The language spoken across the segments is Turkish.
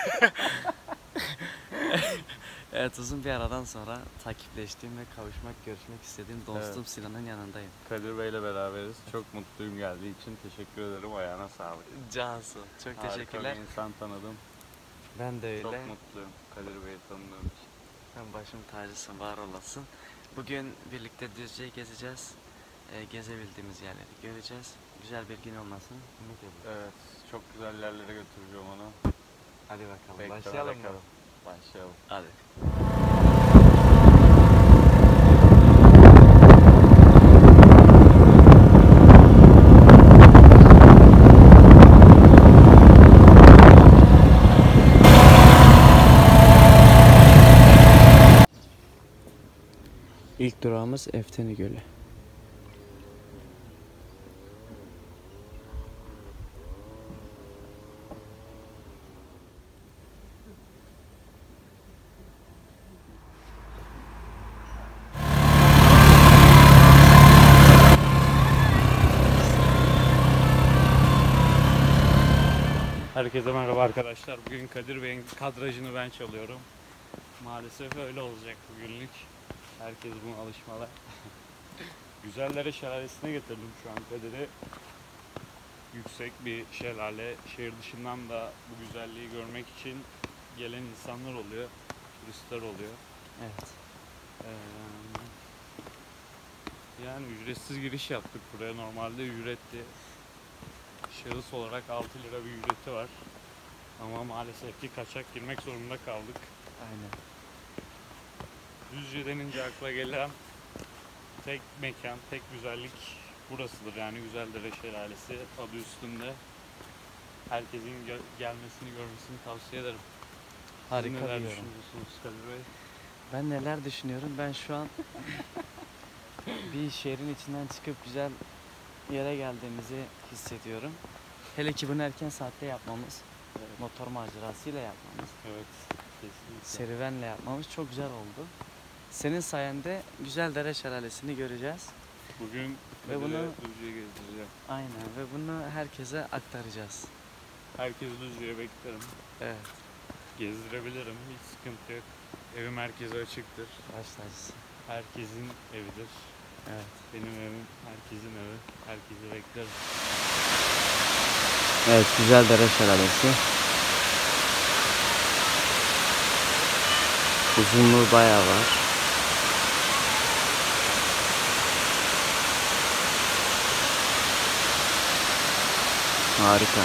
Evet, uzun bir aradan sonra takipleştiğim ve kavuşmak, görüşmek istediğim dostum evet. Sinan'ın yanındayım. Kadir Bey'le beraberiz. Çok mutluyum geldiği için. Teşekkür ederim. Ayağına sağlık. Cansu, çok harika teşekkürler. Harika bir insan tanıdım. Ben de öyle. Çok mutluyum Kadir Bey'i tanıdığım için. Ben başım tacısın, var olasın. Bugün birlikte Düzce'yi gezeceğiz. Gezebildiğimiz yerleri göreceğiz. Güzel bir gün olmasını ümit ediyorum. Evet, çok güzel yerlere götüreceğim onu. Hadi bakalım, Bekle, başlayalım mı? Başlayalım. Hadi. İlk durağımız Efteni Gölü. Herkese merhaba arkadaşlar. Bugün Kadir Bey'in kadrajını ben çalıyorum. Maalesef öyle olacak bugünlük. Herkes buna alışmalı. Güzellere Şelalesi'ne getirdim şu an Kadir'i. Yüksek bir şelale. Şehir dışından da bu güzelliği görmek için gelen insanlar oluyor. Turistler oluyor. Evet. Yani ücretsiz giriş yaptık buraya. Normalde ücretli. Şahıs olarak 6 lira bir ücreti var. Ama maalesef ki kaçak girmek zorunda kaldık. Aynen. Düzce denince akla gelen tek mekan, tek güzellik burasıdır. Yani Güzeldere Şelalesi adı üstünde. Herkesin gelmesini, görmesini tavsiye ederim. Harika neler diyorum. düşünüyorsunuz Kadir Bey? Ben neler düşünüyorum? Ben şu an bir şehrin içinden çıkıp güzel yere geldiğimizi hissediyorum. Hele ki bunu erken saatte yapmamız, evet. Motor macerasıyla yapmamız, evet, kesinlikle. Serüvenle yapmamız çok güzel oldu. Senin sayende Güzeldere Şelalesi'ni göreceğiz. Bugün ve bunu Düzce'yi gezdireceğim. Aynen, ve bunu herkese aktaracağız. Herkesi Düzce'ye beklerim. Evet. Gezdirebilirim, hiç sıkıntı yok. Evim herkese açıktır. Baş tacısı. Herkesin evidir. Evet. Benim evim, herkesin evi. Herkesi beklerim. Evet, Güzeldere Şelalesi. Uzunluğu bayağı var. Harika.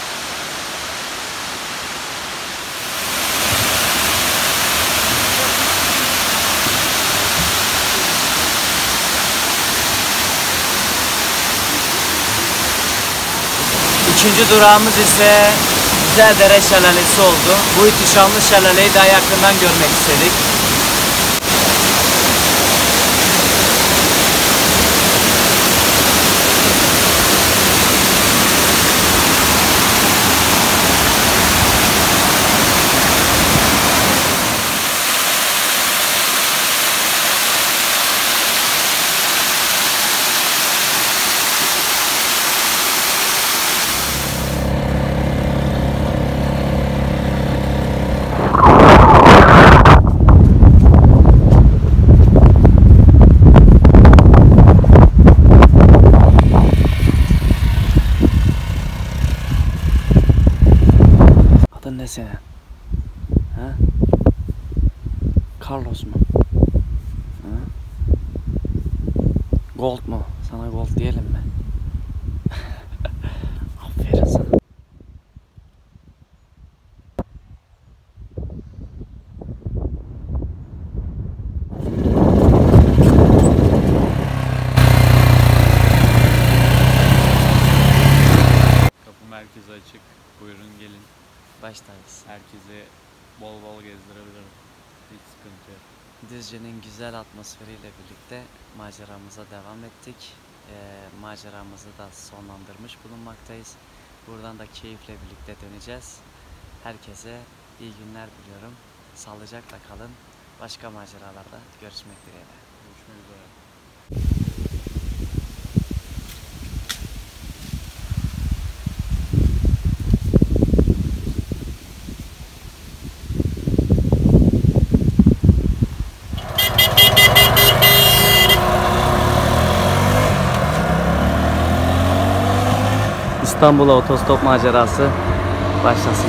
Üçüncü durağımız ise Güzeldere Şelalesi oldu. Bu ihtişamlı şelaleyi daha yakından görmek istedik. Adın ne senin? Ha? Carlos mu? Ha? Gold mu? Sana Gold diyelim mi? Aferin sana. Kapı merkezi açık. Buyurun gelin. Baş tacısı. Herkese bol bol gezdirebilirim. Hiç sıkıntı yok. Düzce'nin güzel atmosferiyle birlikte maceramıza devam ettik. Maceramızı da sonlandırmış bulunmaktayız. Buradan da keyifle birlikte döneceğiz. Herkese iyi günler diliyorum. Sağlıcakla kalın. Başka maceralarda görüşmek dileğiyle. Görüşmek üzere. İstanbul'a otostop macerası başlasın.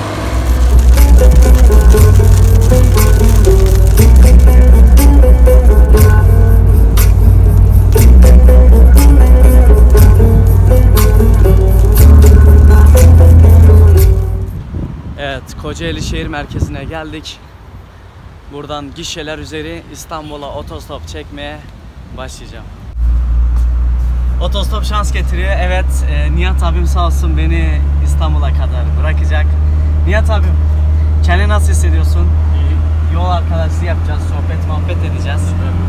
Evet, Kocaeli şehir merkezine geldik. Buradan gişeler üzeri İstanbul'a otostop çekmeye başlayacağım. Otostop şans getiriyor. Evet, Nihat abim sağ olsun beni İstanbul'a kadar bırakacak. Nihat abim, kendini nasıl hissediyorsun? İyi. Yol arkadaşlığı yapacağız, sohbet muhabbet edeceğiz.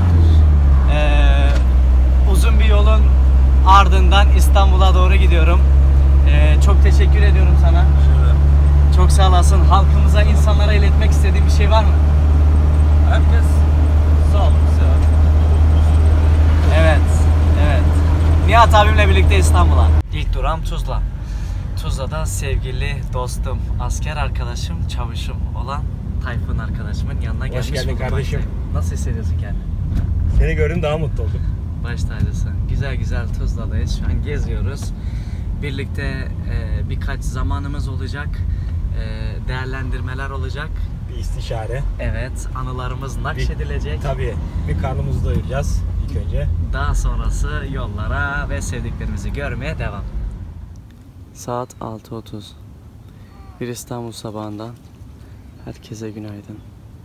Uzun bir yolun ardından İstanbul'a doğru gidiyorum. Çok teşekkür ediyorum sana. Çok sağ olasın. Halkımıza, insanlara iletmek istediğin bir şey var mı? Herkes sağlık, sıhhat. Evet, evet. Nihat abimle birlikte İstanbul'a. İlk durağım Tuzla. Tuzla'da sevgili dostum, asker arkadaşım, çavuşum olan Tayfun arkadaşımın yanına gelmiş. Hoş geldin kardeşim. Nasıl hissediyorsun kendini? Seni gördüm daha mutlu oldum. Baş tacısın. Güzel güzel Tuzla'dayız. Şu an geziyoruz. Birlikte birkaç zamanımız olacak. Değerlendirmeler olacak. Bir istişare. Evet, anılarımız nakşedilecek. Tabii. Bir karnımızı doyuracağız ilk önce. Daha sonrası yollara ve sevdiklerimizi görmeye devam. Saat 6:30. Bir İstanbul sabahından herkese günaydın.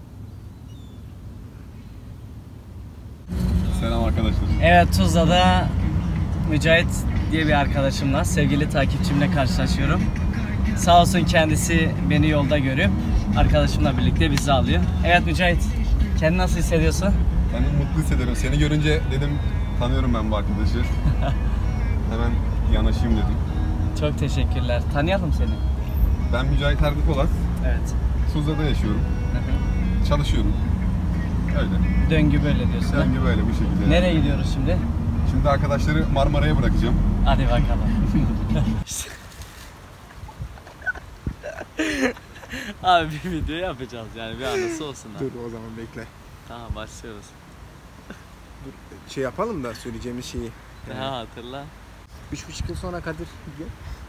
Selam arkadaşlar. Evet, Tuzla'da Mücahit diye bir arkadaşımla, sevgili takipçimle karşılaşıyorum. Sağ olsun kendisi beni yolda görüp arkadaşımla birlikte bizi alıyor. Evet Mücahit, kendini nasıl hissediyorsun? Kendimi mutlu hissediyorum. Seni görünce dedim tanıyorum ben bu arkadaşı. Hemen yanaşayım dedim. Çok teşekkürler. Tanıyalım seni. Ben Mücahit Erdi Polat. Evet. Tuzla'da yaşıyorum. Çalışıyorum. Öyle. Döngü böyle diyorsun. Döngü böyle bu şekilde. Nereye gidiyoruz şimdi? Şimdi arkadaşları Marmara'ya bırakacağım. Hadi bakalım. Abi bir video yapacağız yani bir anısı olsun. Dur o zaman bekle. Tamam başlıyoruz. Dur şey yapalım da söyleyeceğimiz şeyi. Daha hatırla. 3,5 yıl sonra Kadir gel.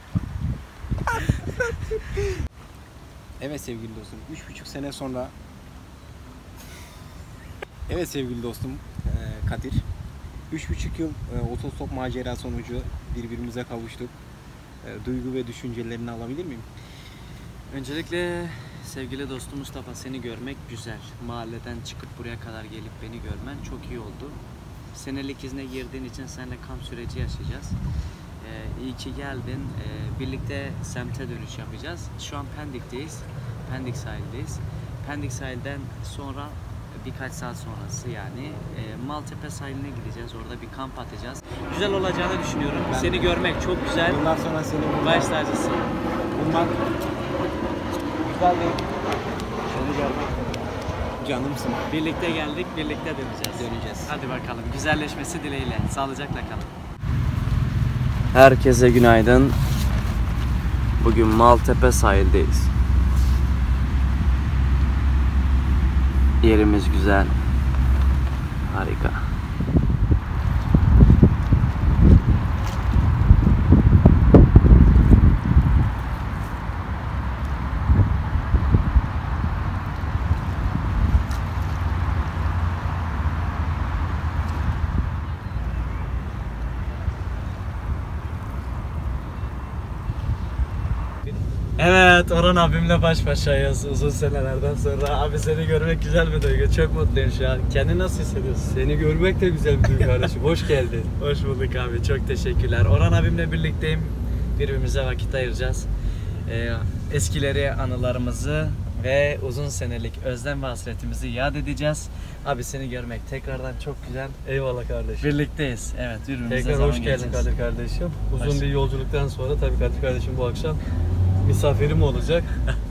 Evet sevgili dostum 3,5 sene sonra. Evet sevgili dostum Kadir 3,5 yıl otostop macera sonucu birbirimize kavuştuk. Duygu ve düşüncelerini alabilir miyim? Öncelikle sevgili dostum Mustafa seni görmek güzel. Mahalleden çıkıp buraya kadar gelip beni görmen çok iyi oldu. Senelik izne girdiğin için seninle kamp süreci yaşayacağız. İyi ki geldin. Birlikte semte dönüş yapacağız. Şu an Pendik'teyiz. Pendik sahildeyiz. Pendik sahilden sonra birkaç saat sonrası yani Maltepe sahiline gideceğiz. Orada bir kamp atacağız. Güzel olacağını düşünüyorum. Seni görmek çok güzel. Bundan sonra seni Baş tacısın. bundan güzel değil. Seni görmek canımsın. Birlikte geldik, birlikte Döneceğiz. Hadi bakalım. Güzelleşmesi dileğiyle. Sağlıcakla kalın. Herkese günaydın. Bugün Maltepe sahildeyiz. Yerimiz güzel. Harika. Evet, Orhan abimle baş başayız uzun senelerden sonra. Abi seni görmek güzel bir duygu. Çok mutluyum şu an. Kendini nasıl hissediyorsun? Seni görmek de güzel bir duygu kardeşim. Hoş geldin. Hoş bulduk abi. Çok teşekkürler. Orhan abimle birlikteyim. Birbirimize vakit ayıracağız. Eskileri, anılarımızı ve uzun senelik özlem ve hasretimizi yad edeceğiz. Abi seni görmek tekrardan çok güzel. Eyvallah kardeşim. Birlikteyiz. Evet, birbirimize Tekrar zaman hoş geldin geçeceğiz. Kadir kardeşim. Uzun Hoş. bir yolculuktan sonra tabii Kadir kardeşim bu akşam misafirim olacak.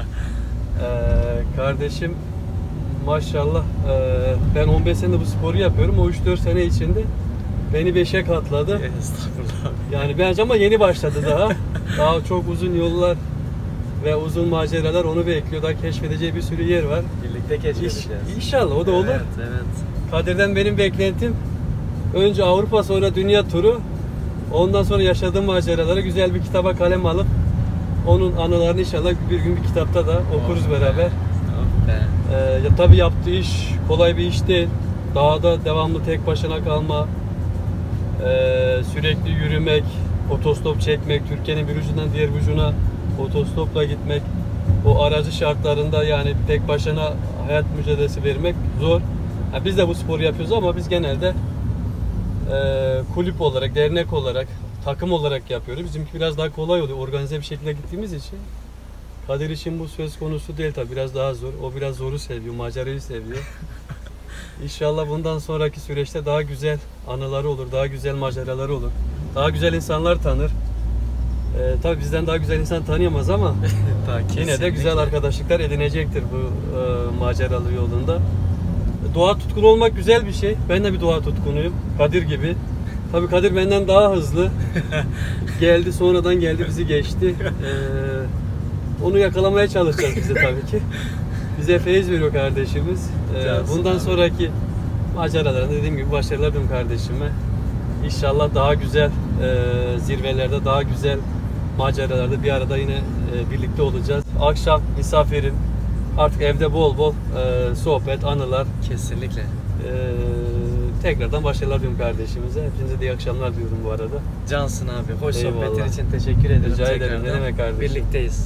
Kardeşim maşallah ben 15 senedir bu sporu yapıyorum. O 3-4 sene içinde beni 5'e katladı. Estağfurullah. Yani bence ama yeni başladı daha. Daha çok uzun yollar ve uzun maceralar onu bekliyor. Daha keşfedeceği bir sürü yer var. Birlikte keşfedeceğiz. İnşallah o da olur. Evet, evet. Kadir'den benim beklentim önce Avrupa sonra dünya turu. Ondan sonra yaşadığım maceraları güzel bir kitaba kalem alıp onun anılarını inşallah bir gün bir kitapta da okuruz beraber. Ya tabii yaptığı iş kolay bir iş değil. Dağda devamlı tek başına kalma, sürekli yürümek, otostop çekmek, Türkiye'nin bir ucundan diğer ucuna otostopla gitmek, o aracı şartlarında yani tek başına hayat mücadelesi vermek zor. Yani biz de bu sporu yapıyoruz ama biz genelde kulüp olarak, dernek olarak, takım olarak yapıyoruz. Bizimki biraz daha kolay oluyor. Organize bir şekilde gittiğimiz için. Kadir için bu söz konusu değil tabii. Biraz daha zor. O biraz zoru seviyor, macerayı seviyor. İnşallah bundan sonraki süreçte daha güzel anıları olur, daha güzel maceraları olur. Daha güzel insanlar tanır. Tabii bizden daha güzel insan tanıyamaz ama yine de güzel arkadaşlıklar edinecektir bu maceralı yolunda. Doğa tutkunu olmak güzel bir şey. Ben de bir doğa tutkunuyum. Kadir gibi. Tabii Kadir benden daha hızlı. Geldi, sonradan geldi, bizi geçti. Onu yakalamaya çalışacağız biz de tabii ki. Bize feyiz veriyor kardeşimiz. Bundan sonraki maceralarında dediğim gibi başarılar diliyorum kardeşime. İnşallah daha güzel zirvelerde, daha güzel maceralarda bir arada yine birlikte olacağız. Akşam misafirim. Artık evde bol bol sohbet, anılar. Kesinlikle. Tekrardan başarılar diliyorum kardeşimize. Hepinize de iyi akşamlar diyorum bu arada. Cansın abi. Hoş Eyvallah. sohbetin için teşekkür ederim. Rica ederim. Tekrardan. Ne demek kardeşim. Birlikteyiz.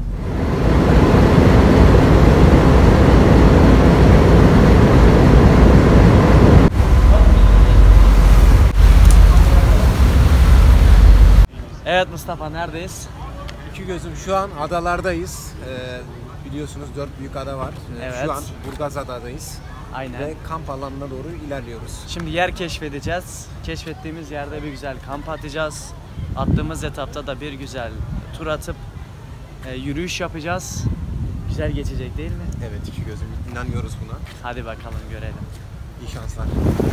Evet Mustafa, neredeyiz? İki gözüm şu an adalardayız. Biliyorsunuz 4 büyük ada var. Evet. Şu an Burgazada'dayız Aynen. ve kamp alanına doğru ilerliyoruz. Şimdi yer keşfedeceğiz. Keşfettiğimiz yerde bir güzel kamp atacağız. Attığımız etapta da bir güzel tur atıp yürüyüş yapacağız. Güzel geçecek değil mi? Evet iki gözüm inanıyoruz buna. Hadi bakalım görelim. İyi şanslar.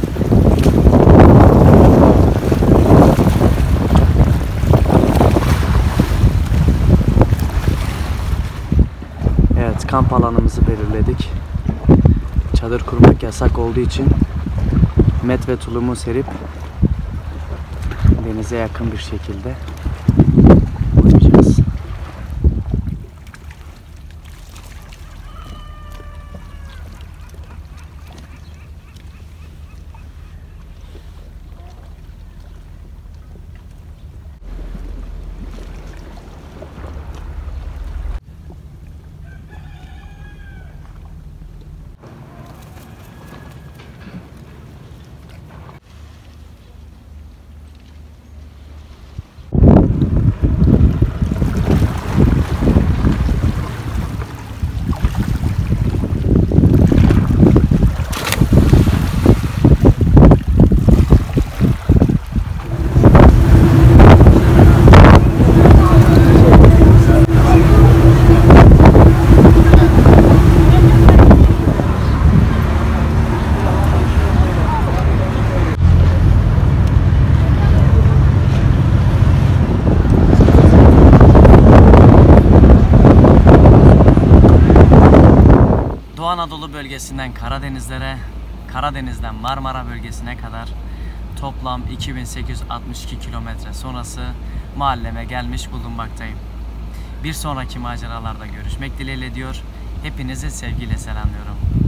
Evet, kamp alanımızı belirledik. Çadır kurmak yasak olduğu için met ve tulumu serip denize yakın bir şekilde uyuyacağız. Doğu Anadolu bölgesinden Karadenizlere, Karadeniz'den Marmara bölgesine kadar toplam 2862 kilometre sonrası mahalleme gelmiş bulunmaktayım. Bir sonraki maceralarda görüşmek dileğiyle diyor. Hepinizi sevgiyle selamlıyorum.